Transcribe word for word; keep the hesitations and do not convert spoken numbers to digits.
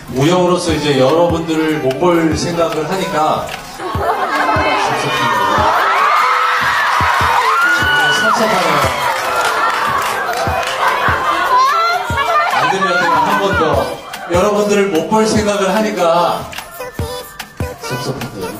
무용으로서 이제 여러분들을 못 볼 생각을 하니까 섭섭합니다. 정말 섭섭하네요. 안 들릴 때가 한 번 더 여러분들을 못 볼 생각을 하니까 섭섭합니다.